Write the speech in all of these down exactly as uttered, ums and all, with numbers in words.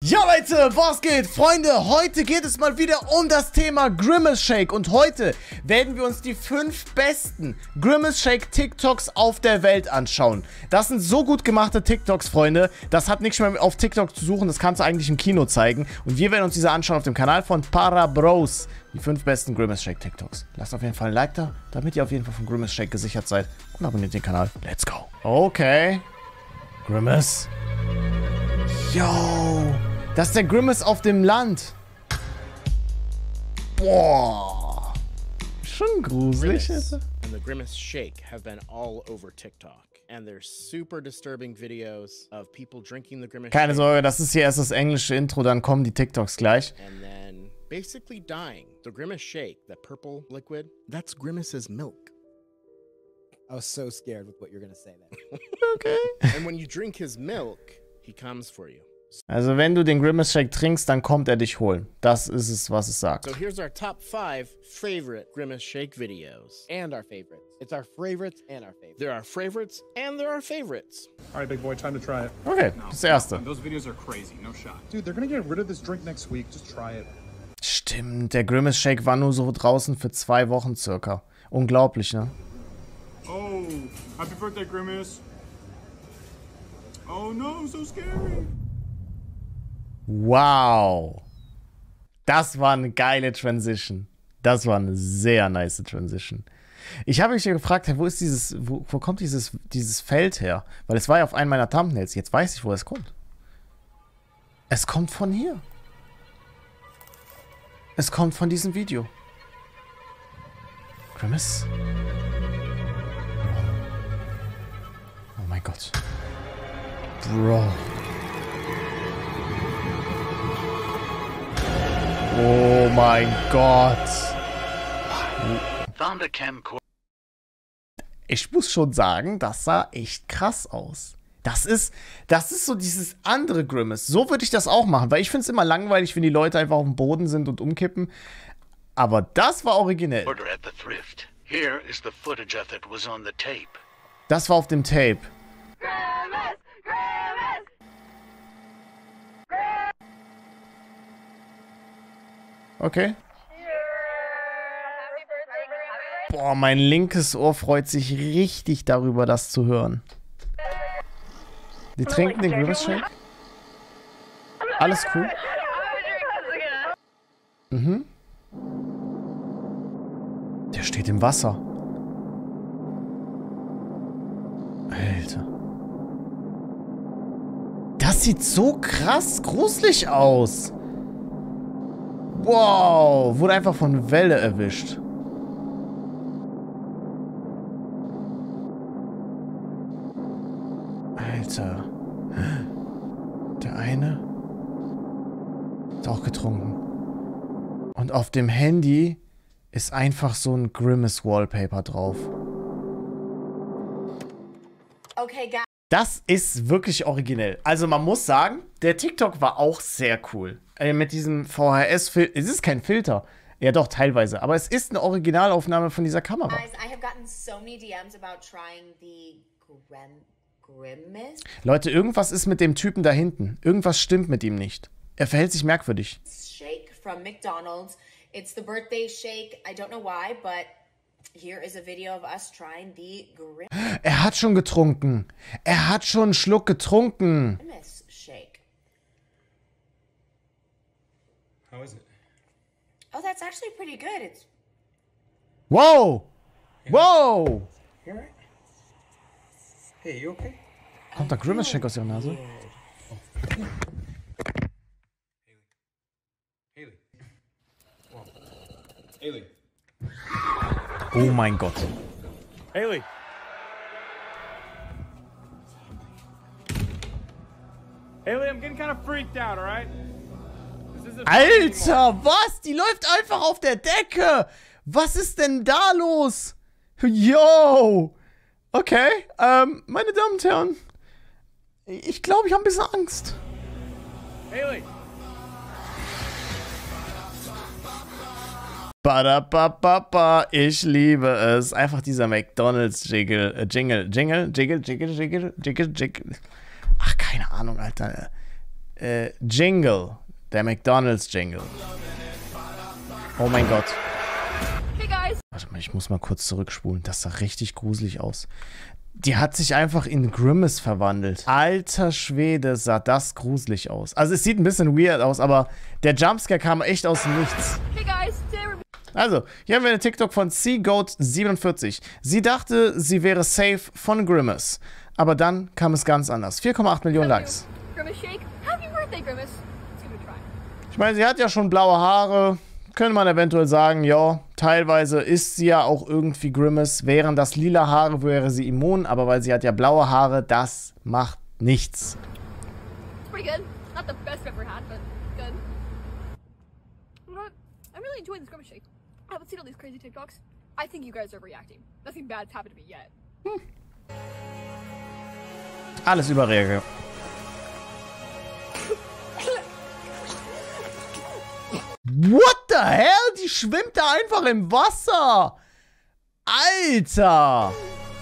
Ja Leute, was geht? Freunde, heute geht es mal wieder um das Thema Grimace Shake und heute werden wir uns die fünf besten Grimace Shake TikToks auf der Welt anschauen. Das sind so gut gemachte TikToks, Freunde, das hat nichts mehr auf TikTok zu suchen, das kannst du eigentlich im Kino zeigen und wir werden uns diese anschauen auf dem Kanal von Parabros. Die fünf besten Grimace Shake TikToks. Lasst auf jeden Fall ein Like da, damit ihr auf jeden Fall von Grimace Shake gesichert seid und abonniert den Kanal. Let's go. Okay. Grimace. Yo. Das ist der Grimace auf dem Land. Boah. Schon gruselig. Grimace and the Grimace Shake have been all over TikTok. And there's super disturbing videos of people drinking the Grimace Keine Shake. Sorge, das ist hier erst das englische Intro, dann kommen die TikToks gleich. And then basically dying. The Grimace Shake, that purple liquid, that's Grimace's milk. I was so scared with what you're gonna say then. Okay. And when you drink his milk, he comes for you. Also wenn du den Grimace Shake trinkst, dann kommt er dich holen. Das ist es, was es sagt. So here's our top five favorite Grimace Shake videos. And our favorites. It's our favorites and our favorites. There are favorites and there are favorites. All right, big boy, time to try it. Okay, das erste. Those videos are crazy, no shot. Dude, they're gonna get rid of this drink next week. Just try it. Stimmt, der Grimace Shake war nur so draußen für zwei Wochen circa. Unglaublich, ne? Oh, happy birthday, Grimace. Oh no, so scary. Wow. Das war eine geile Transition. Das war eine sehr nice Transition. Ich habe mich ja gefragt, wo ist dieses, wo, wo kommt dieses, dieses Feld her? Weil es war ja auf einem meiner Thumbnails. Jetzt weiß ich, wo es kommt. Es kommt von hier. Es kommt von diesem Video. Grimace. Oh mein Gott. Bro. Oh mein Gott. Ich muss schon sagen, das sah echt krass aus. Das ist, das ist so dieses andere Grimace. So würde ich das auch machen, weil ich finde es immer langweilig, wenn die Leute einfach auf dem Boden sind und umkippen. Aber das war originell. Das war auf dem Tape. Okay. Boah, mein linkes Ohr freut sich richtig darüber, das zu hören. Die trinken den Grimace Shake. Alles cool. Mhm. Der steht im Wasser. Alter. Das sieht so krass gruselig aus. Wow, wurde einfach von Welle erwischt. Alter. Der eine ist auch getrunken. Und auf dem Handy ist einfach so ein Grimace Wallpaper drauf. Okay, guys. Das ist wirklich originell. Also man muss sagen, der TikTok war auch sehr cool. Äh, mit diesem V H S-Filter. Es ist kein Filter. Ja doch, teilweise. Aber es ist eine Originalaufnahme von dieser Kamera. Guys, I have gotten so many D Ms about trying the Grim Grimace Leute, irgendwas ist mit dem Typen da hinten. Irgendwas stimmt mit ihm nicht. Er verhält sich merkwürdig. Shake from McDonald's. It's the birthday shake. I don't know why, but here is a video of us trying the Grimace Er hat schon getrunken. Er hat schon einen Schluck getrunken. shake. How is it? Oh, that's actually pretty good. It's Wow! Wow! You alright? Hey, you okay? Kommt da Grimace Shake aus ihrer Nase? Haley. Whoa. Haley. Oh mein Gott. Haley. Haley, I'm getting kind of freaked out, alright? Alter, was? Die läuft einfach auf der Decke. Was ist denn da los? Yo. Okay, ähm, meine Damen und Herren. Ich glaube, ich habe ein bisschen Angst. Haley. Badabababa, ich liebe es. Einfach dieser McDonald's-Jingle, äh, Jingle, Jingle, Jingle, Jingle, Jingle, Jingle, Jingle. Ach, keine Ahnung, Alter. äh, Jingle. Der McDonald's-Jingle. Oh mein Gott. Hey guys. Warte mal, ich muss mal kurz zurückspulen. Das sah richtig gruselig aus. Die hat sich einfach in Grimace verwandelt. Alter Schwede, sah das gruselig aus. Also es sieht ein bisschen weird aus, aber der Jumpscare kam echt aus dem Nichts. Hey guys. Also, hier haben wir eine TikTok von C Goat siebenundvierzig. Sie dachte, sie wäre safe von Grimace. Aber dann kam es ganz anders. vier Komma acht Millionen Likes. Grimace Shake. Happy birthday, Grimace. Let's give it a try. Ich meine, sie hat ja schon blaue Haare. Könnte man eventuell sagen, ja, teilweise ist sie ja auch irgendwie Grimace. Wären das lila Haare, wäre sie immun. Aber weil sie hat ja blaue Haare, das macht nichts. It's pretty good. Not the best I've ever had, but good. You know what? I'm really enjoying this Grimace Shake. I haven't seen all these crazy TikToks. I think you guys are reacting. Nothing bad's happened to me yet. Hm. Alles Überreaktion. What the hell? Die schwimmt da einfach im Wasser. Alter.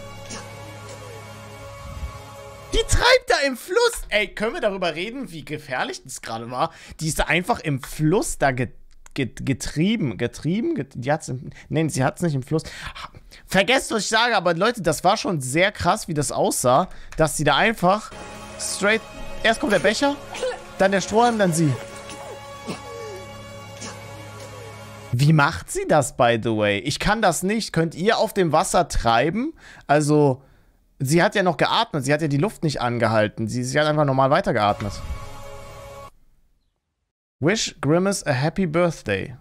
Die treibt da im Fluss. Ey, können wir darüber reden, wie gefährlich das gerade war? Die ist da einfach im Fluss da get get getrieben. Getrieben? Get die hat's im, nein, sie hat es nicht im Fluss. Vergesst, was ich sage, aber Leute, das war schon sehr krass, wie das aussah, dass sie da einfach straight... Erst kommt der Becher, dann der Strohhalm, dann sie. Wie macht sie das, by the way? Ich kann das nicht. Könnt ihr auf dem Wasser treiben? Also, sie hat ja noch geatmet. Sie hat ja die Luft nicht angehalten. Sie, sie hat einfach normal weitergeatmet. Wish Grimace a happy birthday.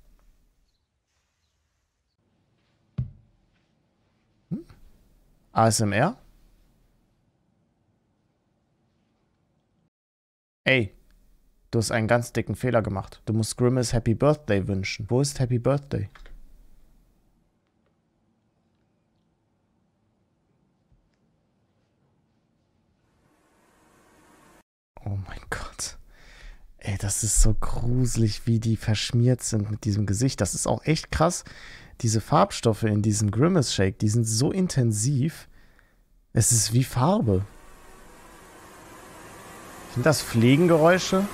Hm? A S M R? Ey. Du hast einen ganz dicken Fehler gemacht. Du musst Grimace Happy Birthday wünschen. Wo ist Happy Birthday? Oh mein Gott. Ey, das ist so gruselig, wie die verschmiert sind mit diesem Gesicht. Das ist auch echt krass. Diese Farbstoffe in diesem Grimace Shake, die sind so intensiv. Es ist wie Farbe. Sind das Fliegengeräusche?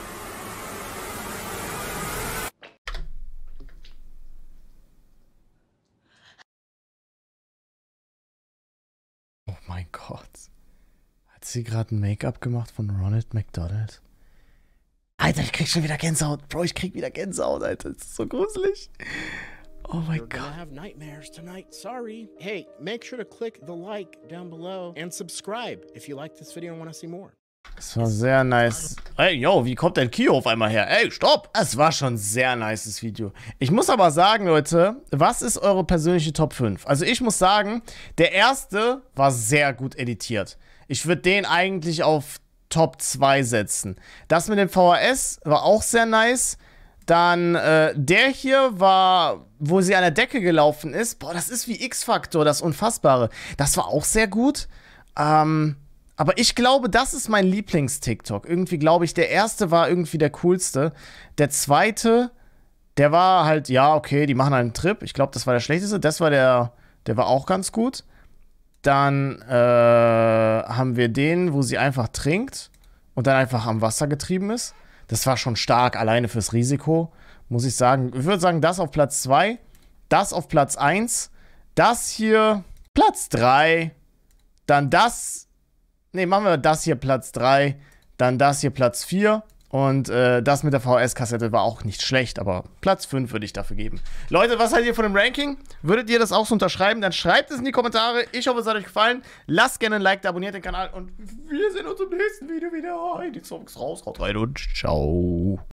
Oh mein Gott. Hat sie gerade ein Make-up gemacht von Ronald McDonald? Alter, ich krieg schon wieder Gänsehaut. Bro, ich krieg wieder Gänsehaut, Alter. Das ist so gruselig. Oh mein Gott. You're gonna have nightmares tonight. Sorry. Hey, make sure to click the like down below and subscribe if you like this video and want to see more. Das war sehr nice. Ey, yo, wie kommt denn Kio auf einmal her? Ey, stopp! Es war schon ein sehr nices Video. Ich muss aber sagen, Leute, was ist eure persönliche Top fünf? Also ich muss sagen, der erste war sehr gut editiert. Ich würde den eigentlich auf Top zwei setzen. Das mit dem V H S war auch sehr nice. Dann äh, der hier war, wo sie an der Decke gelaufen ist. Boah, das ist wie X-Factor, das Unfassbare. Das war auch sehr gut. Ähm... Aber ich glaube, das ist mein Lieblings-TikTok. Irgendwie glaube ich, der erste war irgendwie der coolste. Der zweite, der war halt, ja, okay, die machen einen Trip. Ich glaube, das war der schlechteste. Das war der, der war auch ganz gut. Dann äh, haben wir den, wo sie einfach trinkt und dann einfach am Wasser getrieben ist. Das war schon stark, alleine fürs Risiko, muss ich sagen. Ich würde sagen, das auf Platz zwei, das auf Platz eins, das hier Platz drei, dann das... Ne, machen wir das hier Platz drei, dann das hier Platz vier und äh, das mit der V H S-Kassette war auch nicht schlecht, aber Platz fünf würde ich dafür geben. Leute, was haltet ihr von dem Ranking? Würdet ihr das auch so unterschreiben? Dann schreibt es in die Kommentare. Ich hoffe, es hat euch gefallen. Lasst gerne ein Like, abonniert den Kanal und wir sehen uns im nächsten Video wieder. Die Songs raus, haut rein und ciao.